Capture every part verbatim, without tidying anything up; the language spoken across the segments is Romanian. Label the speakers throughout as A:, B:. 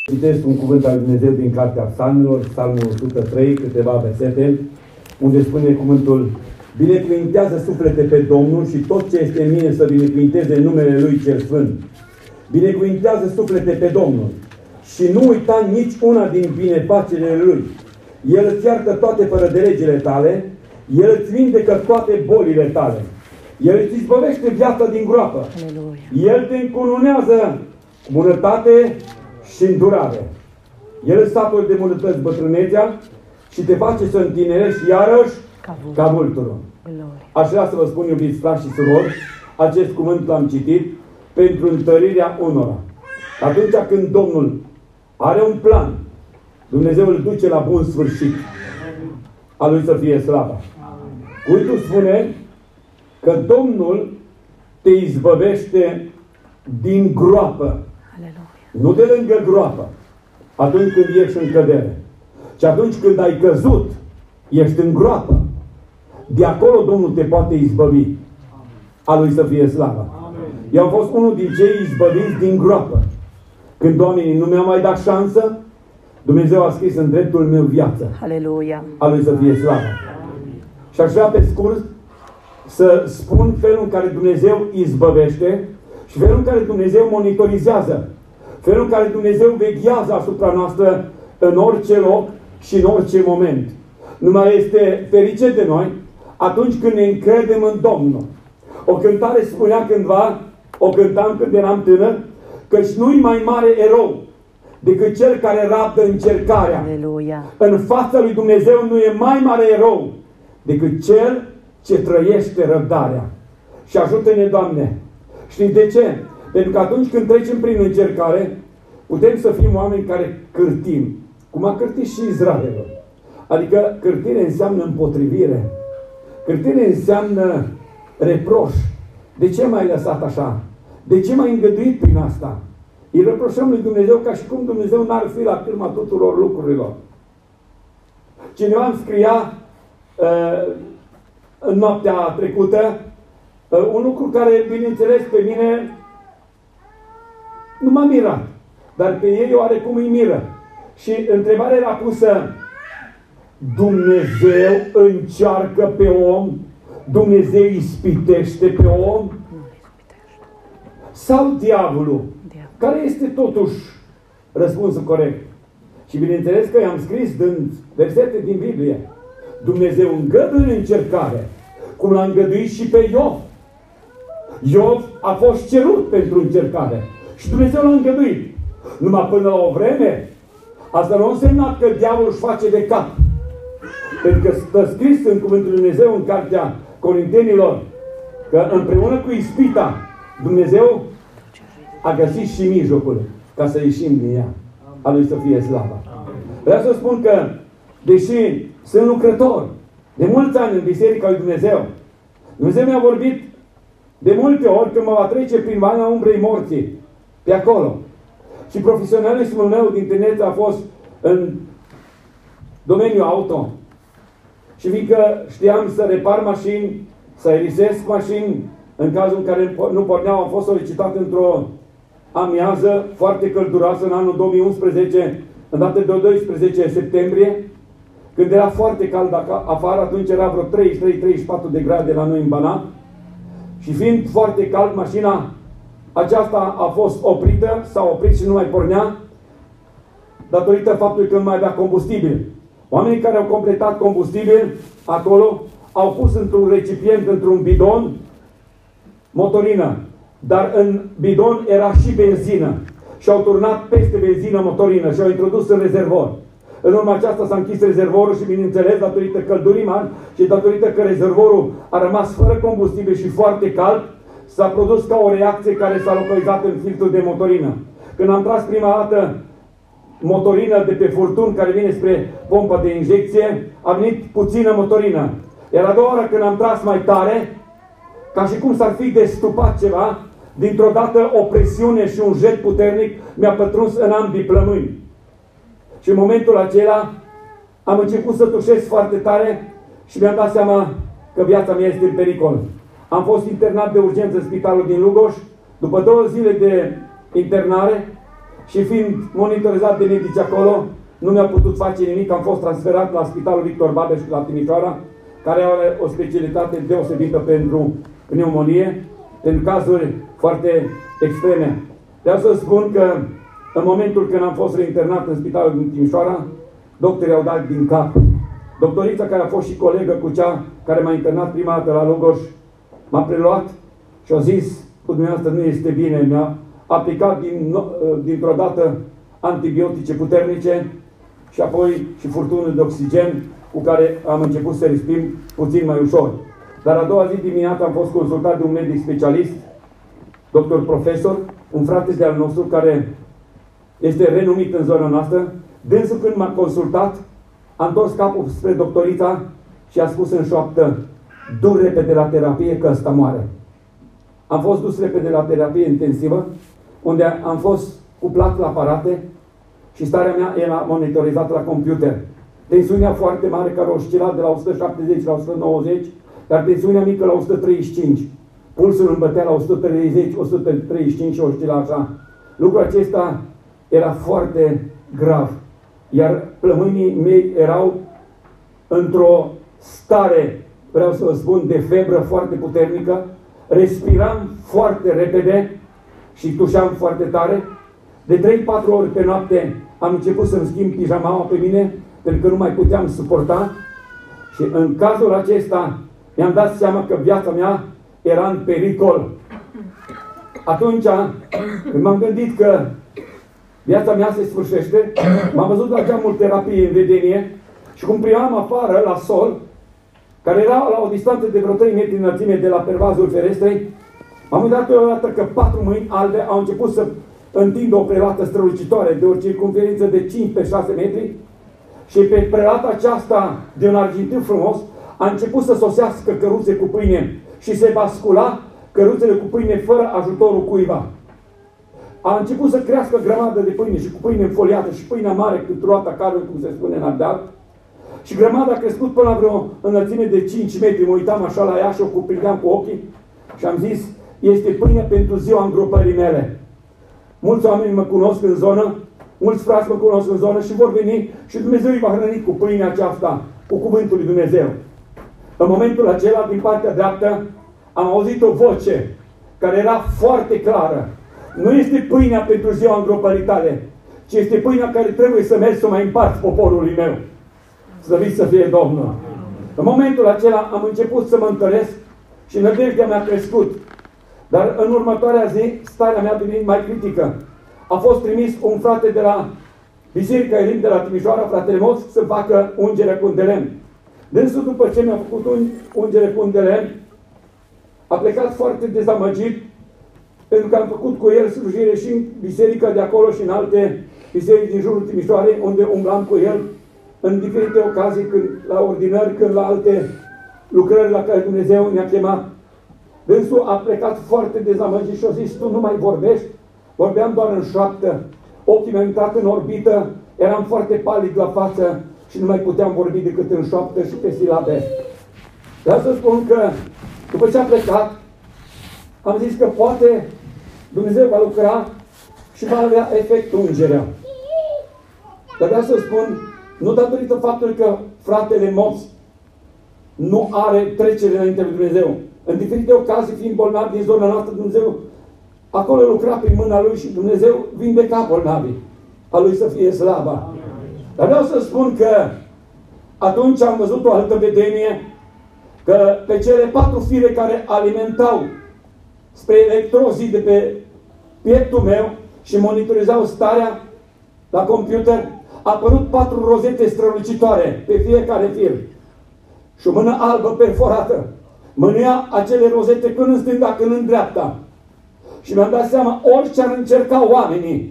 A: Citesc un cuvânt al Dumnezeu din Cartea Psalmilor, Psalmul o sută trei, câteva versete, unde spune cuvântul: binecuvintează suflete pe Domnul și tot ce este în mine să binecuvinteze numele Lui cel Sfânt. Binecuvintează suflete pe Domnul și nu uita nici una din binefacere Lui. El îți iartă toate fără de legile tale, El îți vindecă toate bolile tale. El îți izbăvește viața din groapă. Aleluia. El te încununează cu bunătate și îndurare. El îți saturi de bunătăți bătrânețea și te face să întinerești iarăși ca vulturul. Aș vrea să vă spun, iubiți frați și surori, acest cuvânt l-am citit pentru întărirea unora. Atunci când Domnul are un plan, Dumnezeu îl duce la bun sfârșit. A Lui să fie slava. Cuvântul spune că Domnul te izbăvește din groapă. Aleluia. Nu de lângă groapă, atunci când ești în cădere, ci atunci când ai căzut, ești în groapă. De acolo Domnul te poate izbăvi. A Lui să fie slava. Eu am fost unul din cei izbăviți din groapă. Când oamenii nu mi-au mai dat șansă, Dumnezeu a scris în dreptul meu viață. Aleluia. A Lui să fie slava. Și aș vrea pe scurt să spun felul în care Dumnezeu izbăvește și felul în care Dumnezeu monitorizează. Felul în care Dumnezeu veghează asupra noastră în orice loc și în orice moment. Numai este fericit de noi atunci când ne încredem în Domnul. O cântare spunea cândva, o cântam când eram tânăr, căci nu-i mai mare erou decât cel care rabdă încercarea. Aleluia. În fața lui Dumnezeu nu e mai mare erou decât cel ce trăiește răbdarea. Și ajută-ne, Doamne. Știți de ce? Pentru că atunci când trecem prin încercare, putem să fim oameni care cârtim. Cum a cârtit și Israelul. Adică cârtire înseamnă împotrivire. Cârtire înseamnă reproș. De ce m-ai lăsat așa? De ce m-ai îngăduit prin asta? Îi reproșăm lui Dumnezeu ca și cum Dumnezeu n-ar fi la cârma tuturor lucrurilor. Cineva îmi scria uh, în noaptea trecută uh, un lucru care, bineînțeles, pe mine nu m-a mirat. Dar pe ei oarecum îi miră. Și întrebarea era pusă: Dumnezeu încearcă pe om? Dumnezeu ispitește pe om? Sau diavolul? Care este totuși răspunsul corect? Și bineînțeles că i-am scris dând versete din Biblie. Dumnezeu îngăduie încercare, cum l-a îngăduit și pe Iov. Iov a fost cerut pentru încercare și Dumnezeu l-a îngăduit. Numai până la o vreme, asta nu însemna că diavolul își face de cap. Pentru că stă scris în Cuvântul Lui Dumnezeu, în Cartea Corintenilor, că împreună cu ispita, Dumnezeu a găsit și mijlocul ca să ieșim din ea. A Lui să fie slava. Vreau să spun că, deși sunt lucrător de mulți ani în Biserica Lui Dumnezeu, Dumnezeu mi-a vorbit de multe ori că mă va trece prin Valea Umbrei Morții, pe acolo. Și profesionalismul meu din tinerețe a fost în domeniul auto. Și fiindcă știam să repar mașini, să aerisesc mașini, în cazul în care nu porneau, am fost solicitat într-o amiază foarte călduroasă în anul două mii unsprezece, în data de doisprezece septembrie, când era foarte cald afară, atunci era vreo treizeci și trei treizeci și patru de grade la noi în Banat. Și fiind foarte cald, mașina aceasta a fost oprită, s-a oprit și nu mai pornea, datorită faptului că nu mai avea combustibil. Oamenii care au completat combustibil acolo au pus într-un recipient, într-un bidon, motorină. Dar în bidon era și benzină. Și au turnat peste benzină motorină și au introdus în rezervor. În urma aceasta s-a închis rezervorul și, bineînțeles, datorită căldurii mari și datorită că rezervorul a rămas fără combustibil și foarte cald, s-a produs ca o reacție care s-a localizat în filtrul de motorină. Când am tras prima dată motorină de pe furtun care vine spre pompa de injecție, a venit puțină motorină. Iar a doua oară când am tras mai tare, ca și cum s-ar fi destupat ceva, dintr-o dată o presiune și un jet puternic mi-a pătruns în ambii plămâni. Și în momentul acela am început să tușesc foarte tare și mi-am dat seama că viața mea este în pericol. Am fost internat de urgență în spitalul din Lugoș. După două zile de internare, și fiind monitorizat de medici acolo, nu mi-a putut face nimic, am fost transferat la Spitalul Victor Babeș la Timișoara, care are o specialitate deosebită pentru pneumonie, pentru cazuri foarte extreme. Vreau să spun că în momentul când am fost reinternat în Spitalul din Timișoara, doctorii au dat din cap. Doctorița, care a fost și colegă cu cea care m-a internat prima dată la Lugoj, m-a preluat și a zis: cu dumneavoastră nu este bine. Mi-a aplicat din, dintr-o dată antibiotice puternice și apoi și furtunul de oxigen cu care am început să respim puțin mai ușor. Dar a doua zi dimineața am fost consultat de un medic specialist, doctor profesor, un frate de al nostru care este renumit în zona noastră. Dânsul, când m-a consultat, a întors capul spre doctorița și a spus în șoaptă: du repede la terapie, că ăsta moare. Am fost dus repede la terapie intensivă, unde am fost cuplat la aparate și starea mea era monitorizată la computer. Tensiunea foarte mare, care oscila de la o sută șaptezeci la o sută nouăzeci, dar tensiunea mică la o sută treizeci și cinci. Pulsul îmi bătea la o sută treizeci, o sută treizeci și cinci și oscila așa. Lucrul acesta era foarte grav. Iar plămânii mei erau într-o stare, vreau să vă spun, de febră foarte puternică. Respiram foarte repede și tușeam foarte tare. De trei patru ori pe noapte am început să-mi schimb pijamaua pe mine, pentru că nu mai puteam suporta. Și în cazul acesta mi-am dat seama că viața mea era în pericol. Atunci, când m-am gândit că viața mea se sfârșește, m-am văzut la geamul terapiei în vedenie și cum primeam afară la sol, care era la o distanță de vreo trei metri înălțime de la pervazul ferestrei, am uitat deodată că patru mâini albe au început să întindă o prelată strălucitoare de o circumferință de cinci pe șase metri și pe prelata aceasta de un argintiu frumos a început să sosească căruțe cu pâine și se bascula căruțele cu pâine fără ajutorul cuiva. A început să crească grămadă de pâine și cu pâine înfoliată și pâinea mare cu roata carului, cum se spune în Ardeal. Și grămada a crescut până la vreo înălțime de cinci metri. Mă uitam așa la ea și o cuprindeam cu ochii și am zis: este pâine pentru ziua îngropării mele. Mulți oameni mă cunosc în zonă, mulți frați mă cunosc în zonă și vor veni și Dumnezeu îi va hrăni cu pâinea aceasta, cu cuvântul lui Dumnezeu. În momentul acela, din partea dreaptă, am auzit o voce care era foarte clară. Nu este pâinea pentru ziua îngropării tale, ci este pâinea care trebuie să mergi să mai împarți poporului meu. Slăvit să fie Domnul! În momentul acela am început să mă întăresc și nădejdea mea a crescut. Dar în următoarea zi, starea mea a devenit mai critică. A fost trimis un frate de la Biserica Elim de la Timișoara, fratele Moț, să facă ungerea cu un de lemn. Dânsul, după ce mi-a făcut un ungere cu un de lemn, a plecat foarte dezamăgit, pentru că am făcut cu el slujire și în biserica de acolo și în alte biserici din jurul Timișoarei, unde umblam cu el în diferite ocazii, când la ordinări, când la alte lucrări la care Dumnezeu ne-a chemat. Dânsul a plecat foarte dezamăgit și a zis: tu nu mai vorbești? Vorbeam doar în șoaptă, ochii mi-au intrat în orbită, eram foarte palid la față și nu mai puteam vorbi decât în șoaptă și pe silabe. Vreau să spun că după ce a plecat, am zis că poate Dumnezeu va lucra și va avea efect ungerea. Dar vreau să spun, nu datorită faptului că fratele Moț nu are trecere înainte lui Dumnezeu. În diferite ocazii, fiind bolnav din zona noastră, Dumnezeu acolo lucra prin mâna lui și Dumnezeu vindeca bolnavii. A lui să fie slava. Dar vreau să spun că atunci am văzut o altă vedenie, că pe cele patru fire care alimentau spre electrozii de pe pieptul meu și monitorizau starea la computer, a apărut patru rozete strălucitoare pe fiecare fir. Și o mână albă perforată mânuia acele rozete când în stânga, când în dreapta. Și mi-am dat seama, orice ar încerca oamenii,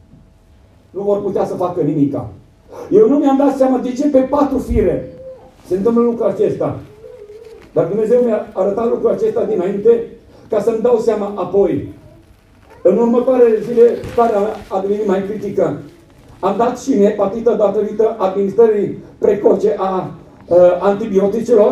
A: nu vor putea să facă nimica. Eu nu mi-am dat seama de ce pe patru fire se întâmplă lucrul acesta. Dar Dumnezeu mi-a arătat lucrul acesta dinainte, ca să-mi dau seama apoi. În următoarele zile, starea a devenit mai critică. Am dat și hepatită datorită administrării precoce a uh, antibioticelor.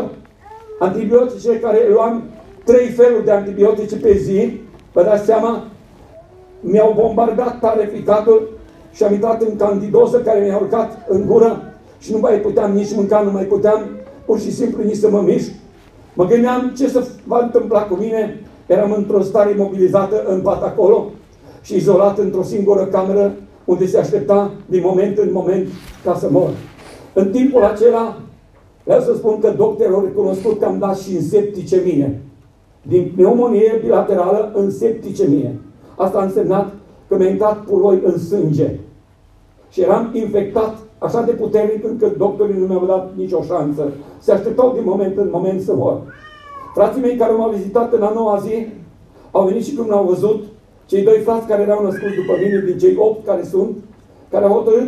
A: Antibiotice care luam trei feluri de antibiotice pe zi. Vă dați seama? mi-au bombardat tare ficatul și am intrat în candidoză care mi-a urcat în gură și nu mai puteam nici mânca, nu mai puteam pur și simplu nici să mă mișc. Mă gândeam ce se va întâmpla cu mine. Eram într-o stare imobilizată în pat acolo și izolat într-o singură cameră unde se aștepta din moment în moment ca să mor. În timpul acela, vreau să spun că doctorul a recunoscut că am dat și în septicemie. Din pneumonie bilaterală în septicemie. Asta a însemnat că mi-a intrat puroi în sânge. Și eram infectat așa de puternic încât doctorii nu mi-au dat nicio șansă. Se așteptau din moment în moment să mor. Frații mei care m-au vizitat în a noua zi au venit și când m-au văzut, cei doi frați care erau născuți după mine, din cei opt care sunt, care au hotărât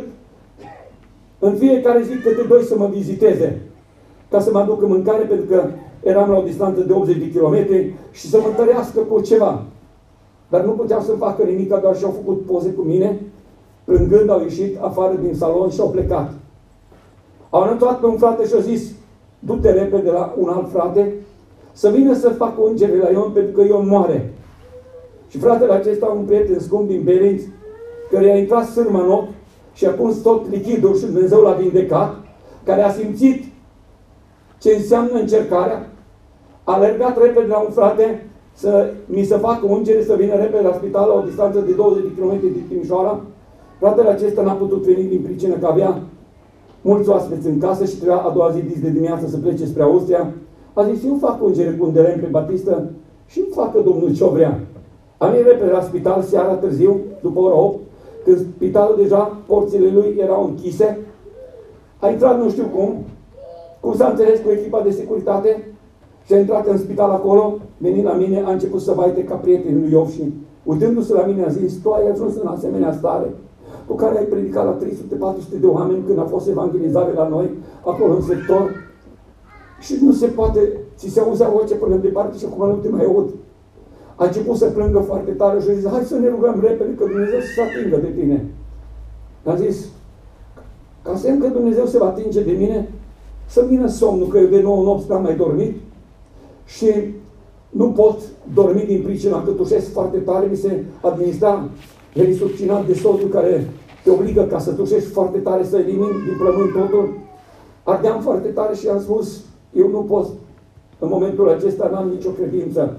A: în fiecare zi câte doi să mă viziteze, ca să mă aducă mâncare, pentru că eram la o distanță de optzeci de kilometri și să mă întărească cu ceva. Dar nu puteau să facă nimic, doar și-au făcut poze cu mine, plângând au ieșit afară din salon și au plecat. Au anunțat pe un frate și au zis, du-te repede la un alt frate, să vină să facă ungere la Ion, pentru că Ion moare. Și fratele acesta, un prieten scump din Belinț, care i-a intrat sârma în ochi și a pus tot lichidul și Dumnezeu l-a vindecat, care a simțit ce înseamnă încercarea, a alergat repede la un frate să mi se facă ungere, să vină repede la spital la o distanță de douăzeci de kilometri din Timișoara. Fratele acesta n-a putut veni din pricină că avea mulți oaspeți în casă și trebuia a doua zi dis de dimineață să plece spre Austria. A zis, eu fac ungere cu un de lemn pe Batistă și îmi facă Domnul ce-o vrea. Am venit repede la spital seara târziu, după ora opt, când spitalul deja, porțile lui erau închise. A intrat nu știu cum, cum s-a înțeles cu echipa de securitate și a intrat în spital acolo, venind la mine, a început să vaite ca prietenul lui Iov și uitându-se la mine a zis, tu ai ajuns în asemenea stare cu care ai predicat la trei sute patru sute de oameni când a fost evangelizare la noi, acolo în sector, și nu se poate, ți se auzea voce până departe și acum nu te mai aud. A început să plângă foarte tare și a zis, hai să ne rugăm repede că Dumnezeu să se atingă de tine. A zis, ca semn că Dumnezeu se va atinge de mine, să vină somnul, că eu de nouă nopți n-am mai dormit și nu pot dormi din pricina că tușesc foarte tare, mi se administra resuccinat de soțul care te obligă ca să tușești foarte tare, să elimini din plămâni totul. Ardeam foarte tare și am spus, eu nu pot, în momentul acesta n-am nicio credință.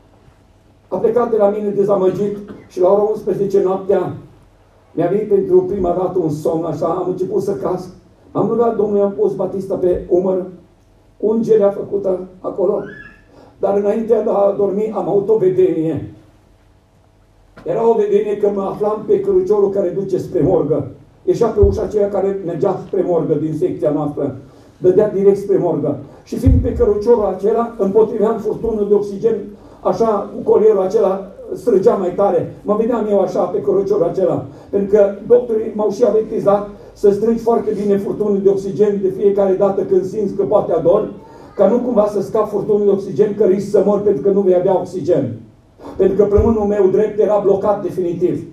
A: A plecat de la mine dezamăgit și la ora unsprezece noaptea mi-a venit pentru prima dată un somn așa, am început să casc. Am rugat Domnului, am pus Batista pe umăr, ungerea făcută acolo. Dar înainte de a dormi am avut o vedenie. Era o vedenie că mă aflam pe căruciorul care duce spre morgă. Ieșea pe ușa aceea care mergea spre morgă din secția noastră. Dădea direct spre morgă. Și fiind pe căruciorul acela, împotriveam furtunul de oxigen, așa, cu colierul acela strângea mai tare. Mă vedeam eu așa pe căruciorul acela. Pentru că doctorii m-au și avertizat să strângi foarte bine furtunul de oxigen de fiecare dată când simți că poate adormi, ca nu cumva să scap furtunul de oxigen, că risc să mor pentru că nu vei avea oxigen. Pentru că plămânul meu drept era blocat definitiv.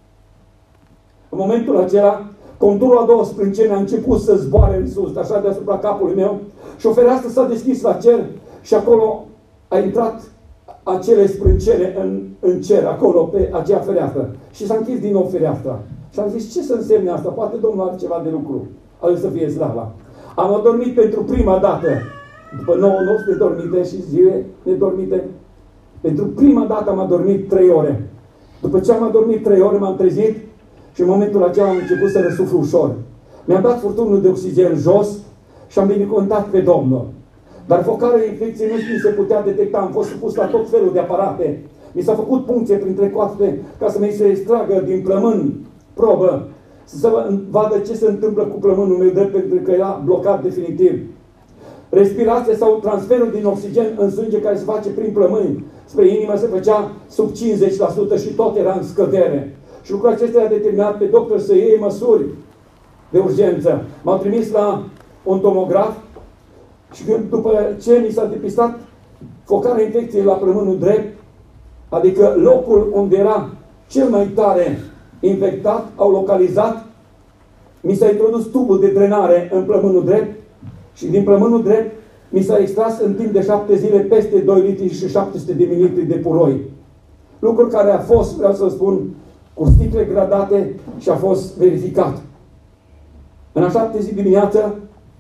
A: În momentul acela, conturul a două sprâncene a început să zboare în sus, așa deasupra capului meu, și o fereastră s-a deschis la cer și acolo a intrat acele sprâncene în, în cer, acolo, pe acea fereastră. Și s-a închis din nou fereastra. Și am zis, ce să însemne asta? Poate Domnul are ceva de lucru. A să fie slava. Am adormit pentru prima dată, după nouă nopți nedormite și zile nedormite, pentru prima dată am adormit trei ore. După ce am adormit trei ore, m-am trezit și în momentul acela am început să răsuflu ușor. Mi-am dat furtunul de oxigen jos și am binecuvântat pe Domnul. Dar focarea infecției nu mi se putea detecta. Am fost supus la tot felul de aparate. Mi s-a făcut puncție printre coaste ca să mi se extragă din plămân probă, să se vadă ce se întâmplă cu plămânul meu drept, pentru că era blocat definitiv. Respirația sau transferul din oxigen în sânge care se face prin plămâni spre inimă se făcea sub cincizeci la sută și tot era în scădere. Și lucrul acesta a determinat pe doctor să iei măsuri de urgență. M-au trimis la un tomograf și după ce mi s-a depistat focarea infecției la plămânul drept, adică locul unde era cel mai tare infectat, au localizat, mi s-a introdus tubul de drenare în plămânul drept și din plămânul drept mi s-a extras în timp de șapte zile peste doi litri și șapte sute de mililitri de puroi. Lucru care a fost, vreau să spun, cu sticle gradate și a fost verificat. În a șapte zi dimineață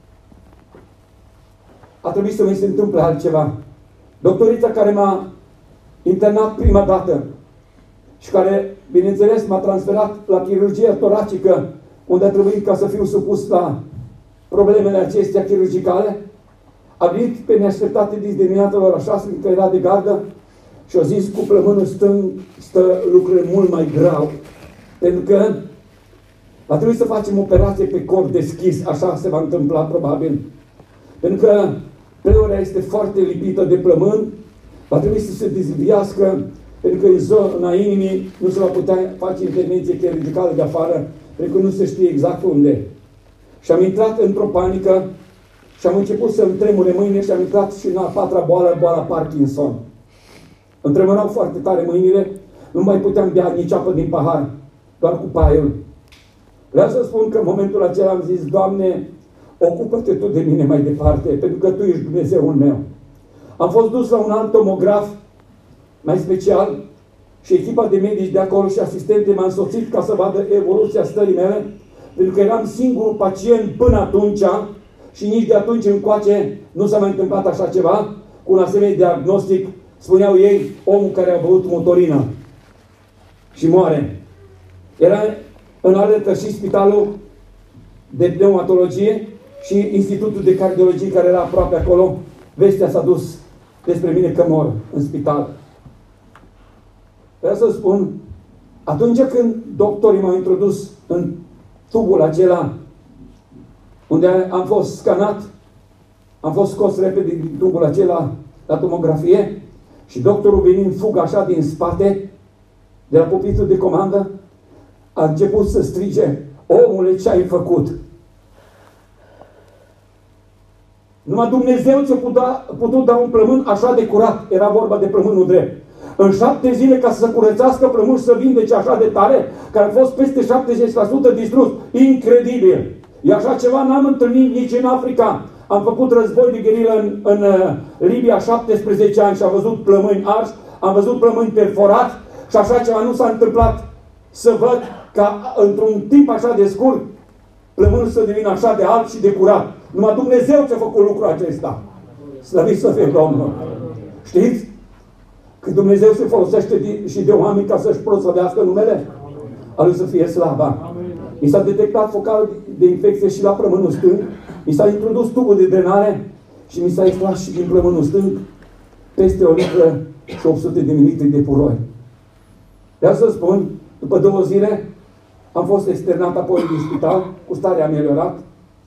A: a trebuit să mi se întâmple altceva. Doctorița care m-a internat prima dată și care, bineînțeles, m-a transferat la chirurgie toracică, unde a trebuit ca să fiu supus la problemele acestea chirurgicale, a venit pe neașteptate dis dimineața la ora șase, că era de gardă, și a zis, cu plămânul stâng stă lucrurile mult mai grav. Pentru că va trebui să facem operație pe corp deschis, așa se va întâmpla probabil. Pentru că pleura este foarte lipită de plămân, va trebui să se dezviască, pentru că în zona inimii nu se va putea face intervenție chirurgicală de afară, pentru că nu se știe exact unde. Și am intrat într-o panică și am început să-mi tremure mâinile și am intrat și în a patra boală, boala Parkinson. Îmi tremurau foarte tare mâinile, nu mai puteam bea nici apă din pahar, doar cu paiul. Vreau să spun că în momentul acela am zis, Doamne, ocupă-te Tu de mine mai departe, pentru că Tu ești Dumnezeul meu. Am fost dus la un alt tomograf, mai special, și echipa de medici de acolo și asistente m-a însoțit ca să vadă evoluția stării mele, pentru că eram singurul pacient până atunci și nici de atunci încoace nu s-a mai întâmplat așa ceva, cu un asemenea diagnostic, spuneau ei, omul care a băut motorină și moare. Era în alertă și spitalul de pneumatologie și Institutul de Cardiologie care era aproape acolo. Vestea s-a dus despre mine că mor în spital. Vreau să spun, atunci când doctorii m-au introdus în tubul acela unde am fost scanat, am fost scos repede din tubul acela la tomografie și doctorul venind fugă așa din spate, de la pupitrul de comandă, a început să strige, omule, ce ai făcut? Numai Dumnezeu ce-a putut, putut da un plămân așa de curat. Era vorba de plămânul drept. În șapte zile ca să se curățească plămânul și să vindece așa de tare, care a fost peste șaptezeci la sută distrus. Incredibil! E așa ceva n-am întâlnit nici în Africa. Am făcut război de gherilă în, în uh, Libia șaptesprezece ani și am văzut plămâni arși, am văzut plămâni perforați și așa ceva nu s-a întâmplat. Să văd ca într-un timp așa de scurt plămânul să devină așa de alb și de curat. Numai Dumnezeu ce-a făcut lucrul acesta. Slăvit să fie Domnul. Știți? Că Dumnezeu se folosește de, și de oameni ca să-și proslăvească numele, a Lui să fie slava. Mi s-a detectat focal de infecție și la plămânul stâng, mi s-a introdus tubul de drenare și mi s-a extras și din plămânul stâng peste o litră și opt sute de mililitri de puroi. Vreau să spun, după două zile am fost externat apoi din spital, cu stare ameliorat,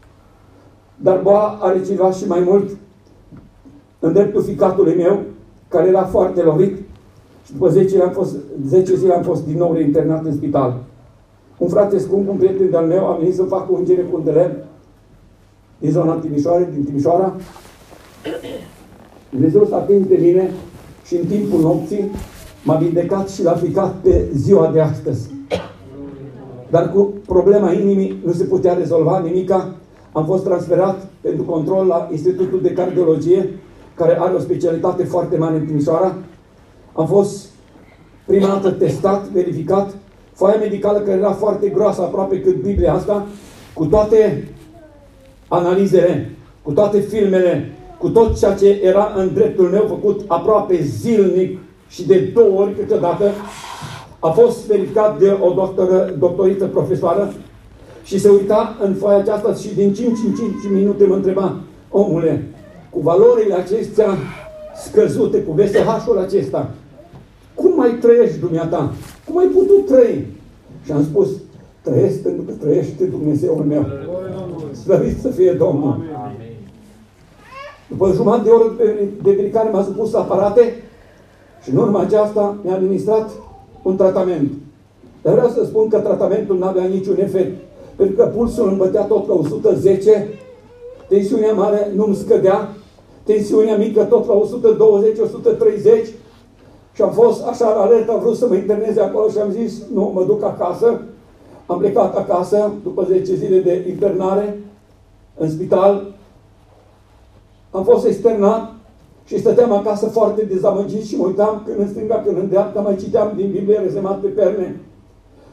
A: dar boala a recidivat și mai mult în dreptul ficatului meu, care era foarte lovit, și după zece zile am fost, zece zile am fost din nou reinternat în spital. Un frate scump, un prieten de-al meu, a venit să facă ungere cu un deleb din zona Timișoara, din Timișoara. Dumnezeu s-a atins de mine și în timpul nopții m-a vindecat și l-a ficat pe ziua de astăzi. Dar cu problema inimii nu se putea rezolva nimica. Am fost transferat pentru control la Institutul de Cardiologie, care are o specialitate foarte mare în Timișoara. Am fost prima dată testat, verificat, foaia medicală care era foarte groasă, aproape cât Biblia asta, cu toate analizele, cu toate filmele, cu tot ceea ce era în dreptul meu făcut aproape zilnic și de două ori câteodată, a fost verificat de o doctoră, doctoriță profesoară și se uita în foaia aceasta și din cinci în cinci minute mă întreba, omule, cu valorile acestea scăzute, cu V S H-ul acesta, cum mai trăiești dumneata? Cum ai putut trăi? Și am spus, trăiesc pentru că trăiește Dumnezeul meu. Slăvit să fie Domnul. După jumătate de oră de ridicare m-a supus aparate și în urma aceasta mi-a administrat un tratament. Dar vreau să spun că tratamentul n-avea niciun efect, pentru că pulsul îmi bătea tot la o sută zece, tensiunea mare nu-mi scădea, tensiunea mică tot la o sută douăzeci - o sută treizeci și am fost așa la alertă, am vrut să mă interneze acolo și am zis, nu, mă duc acasă. Am plecat acasă după zece zile de internare în spital. Am fost externat și stăteam acasă foarte dezamăgit și mă uitam când în stânga, când în dreapta, mai citeam din Biblie rezemat pe perne.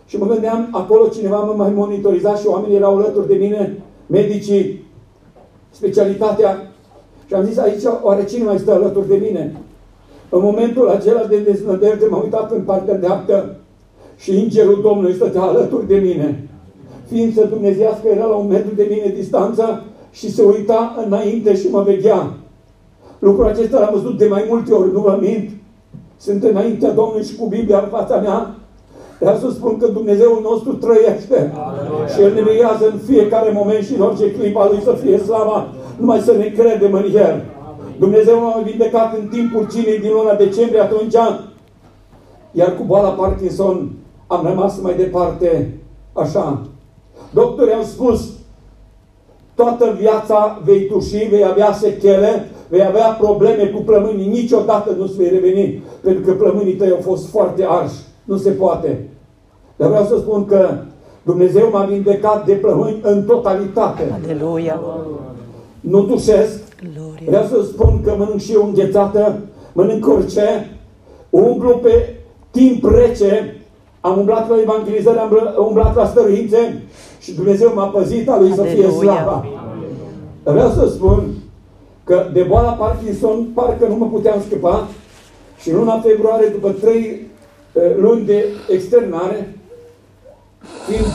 A: Și mă gândeam, acolo cineva mă mai monitoriza și oamenii erau alături de mine, medicii, specialitatea. Și am zis, aici oare cine mai stă alături de mine? În momentul acela de deznădejde m-am uitat în partea dreaptă și îngerul Domnului stătea alături de mine. Ființă dumnezeiască era la un metru de mine distanță și se uita înainte și mă veghea. Lucrul acesta l-am văzut de mai multe ori, nu vă mint. Sunt înaintea Domnului și cu Biblia în fața mea. Vreau să spun că Dumnezeul nostru trăiește. Aleluia. Și El ne veghează în fiecare moment și în orice clip a Lui să fie slava. Numai să ne credem în El. Dumnezeu m-a vindecat în timpul cinei din luna decembrie atunci. Iar cu boala Parkinson am rămas mai departe așa. Doctorii au spus, toată viața vei tuși, vei avea sechele, vei avea probleme cu plămânii, niciodată nu-ți vei reveni, pentru că plămânii tăi au fost foarte arși. Nu se poate. Dar vreau să spun că Dumnezeu m-a vindecat de plămâni în totalitate.
B: Aleluia!
A: Nu tușesc. Gloria. Vreau să spun că mănânc și eu înghețată, mănânc orice, umblu pe timp rece, am umblat la evangelizări, am umblat la stăruințe și Dumnezeu m-a păzit, a Lui să fie slava. Vreau să spun că de boala Parkinson parcă nu mă puteam scăpa și în luna februarie, după trei luni de externare, fiind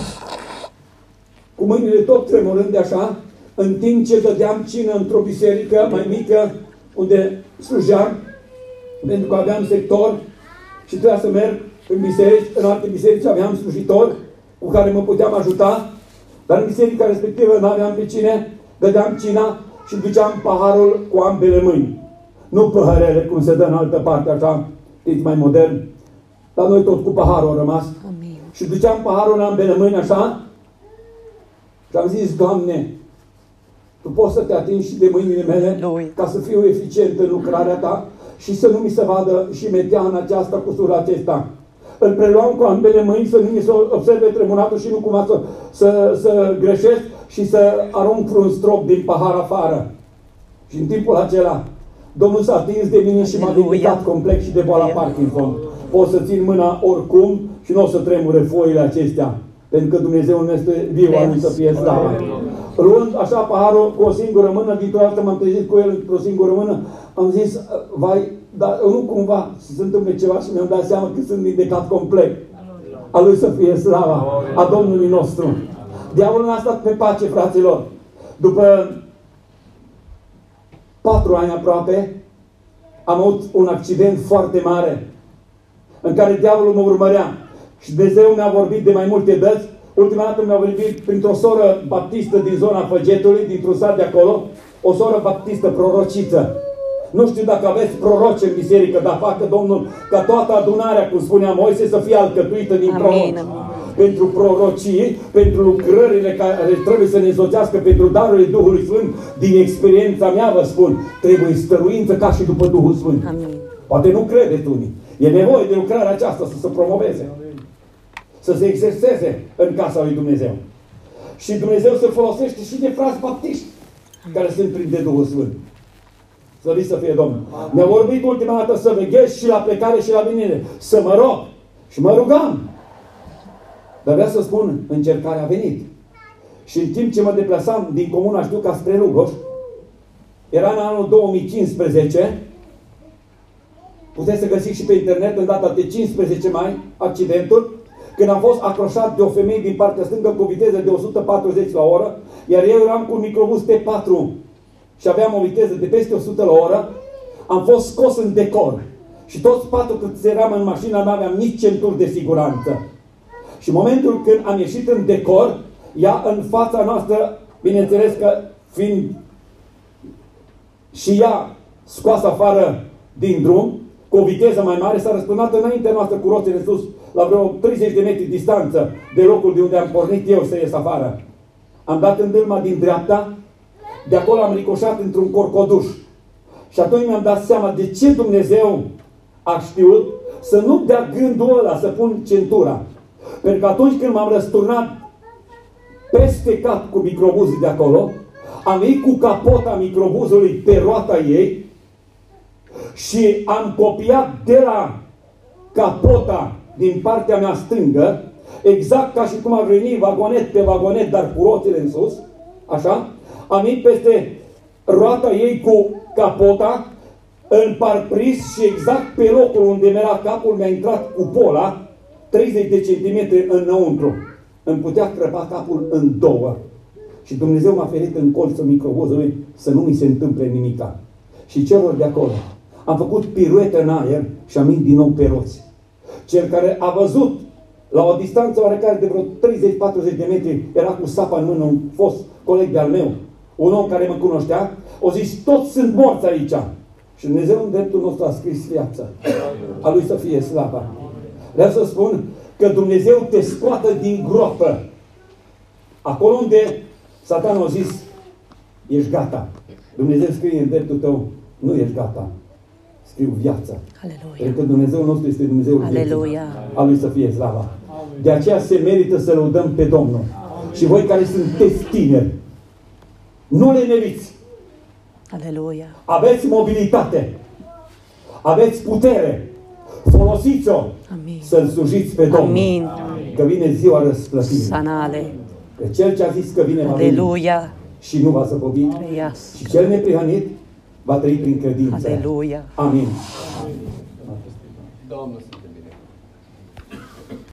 A: cu mâinile tot tremurând de așa, în timp ce dădeam cină într-o biserică mai mică, unde slujeam, pentru că aveam sector și trebuia să merg în biserici, în alte biserici aveam slujitori cu care mă puteam ajuta, dar în biserica respectivă nu aveam pe cine, dădeam cina și duceam paharul cu ambele mâini. Nu păhărele, cum se dă în altă parte, așa, știți, mai modern. La noi tot cu paharul a rămas. Amin. Și duceam paharul în ambele mâini, așa, și am zis, Doamne, Tu poți să te atingi și de mâinile mele, Lui, ca să fiu eficient în lucrarea Ta și să nu mi se vadă și meteana aceasta cu sura acesta. Îl preluam cu ambele mâini să nu mi se observe tremuratul și nu cumva să, să, să greșesc și să arunc vreun strop din pahar afară. Și în timpul acela, Domnul s-a atins de mine și m-a vindecat complet și de boala Parkinson. Pot să țin mâna oricum și nu o să tremure foile acestea. Pentru că Dumnezeu nu este viu, a Lui să fie slavă. Luând așa paharul cu o singură mână, dintr-o dată m-am trezit cu el într-o singură mână, am zis, vai, dar nu cumva să se întâmple ceva și mi-am dat seama că sunt vindecat complet. A Lui să fie slava, a Domnului nostru. Diavolul n-a stat pe pace, fraților. După patru ani aproape, am avut un accident foarte mare, în care diavolul mă urmărea. Și Dumnezeu mi-a vorbit de mai multe dăți. Ultima dată mi-a vorbit printr-o soră baptistă din zona Făgetului, dintr-un sat de acolo, o soră baptistă prorociță. Nu știu dacă aveți proroci în biserică, dar facă Domnul ca toată adunarea, cum spunea Moise, să fie alcătuită din proroci. Pentru prorocii, pentru lucrările care trebuie să ne însoțească, pentru darurile Duhului Sfânt, din experiența mea vă spun, trebuie stăruință ca și după Duhul Sfânt. Amin. Poate nu credeți unii. E nevoie de lucrarea aceasta să se promoveze. Să se exerseze în casa lui Dumnezeu. Și Dumnezeu se folosește și de frați baptiști care sunt plini de Duhul Sfânt. Slăvit să fie Domnul. Mi-a vorbit ultima dată să veghez și la plecare și la venire. Să mă rog. Și mă rugam. Dar vreau să spun, încercarea a venit. Și în timp ce mă deplasam din comuna Știuca spre Lugoș, era în anul două mii cincisprezece, puteți să găsiți și pe internet, în data de cincisprezece mai, accidentul, când am fost acroșat de o femeie din partea stângă cu viteză de o sută patruzeci la oră, iar eu eram cu un microbus T patru și aveam o viteză de peste o sută la oră, am fost scos în decor. Și toți patru cât eram în mașină, nu aveam nici centuri de siguranță. Și în momentul când am ieșit în decor, ea în fața noastră, bineînțeles că fiind și ea scoasă afară din drum, cu o viteză mai mare, s-a răsturnat înaintea noastră cu roțile sus, la vreo treizeci de metri distanță de locul de unde am pornit eu să ies afară. Am dat în dâlma din dreapta, de acolo am ricoșat într-un corcoduș. Și atunci mi-am dat seama de ce Dumnezeu a știut să nu dea gândul ăla să pun centura. Pentru că atunci când m-am răsturnat peste cap cu microbuzul de acolo, am venit cu capota microbuzului pe roata ei și am copiat de la capota din partea mea stângă exact ca și cum ar veni vagonet pe vagonet, dar cu roțile în sus, așa, am venit peste roata ei cu capota, în parpris și exact pe locul unde era capul mi-a intrat cupola, treizeci de centimetri înăuntru. Îmi putea crăpa capul în două. Și Dumnezeu m-a ferit în colțul microvozului să nu mi se întâmple nimica. Și celor de acolo am făcut piruete în aer și am venit din nou pe roți. Cel care a văzut la o distanță oarecare de vreo treizeci patruzeci de metri, era cu sapa în mână, un fost coleg de-al meu, un om care mă cunoștea, o zis, toți sunt morți aici. Și Dumnezeu în dreptul nostru a scris viața. A Lui să fie slava. Vreau să spun că Dumnezeu te scoată din groapă. Acolo unde Satan a zis, ești gata. Dumnezeu scrie în dreptul tău, nu ești gata. Scriu viața. Aleluia. Pentru că Dumnezeu nostru este Dumnezeul vieții. A Lui să fie slava. De aceea se merită să lăudăm pe Domnul. Și voi care sunteți tineri, nu le neviți.
B: Aleluia.
A: Aveți mobilitate. Aveți putere. Folosiți-o să-L slujiți pe Domnul.
B: Amin.
A: Că vine ziua răsplătirii.
B: Sanale.
A: Că Cel ce a zis că vine va veni
B: Aleluia.
A: și nu va zăbovi. Și cel neprihănit va trăi prin credință.
B: Aleluia.
A: Amin.
C: Doamne.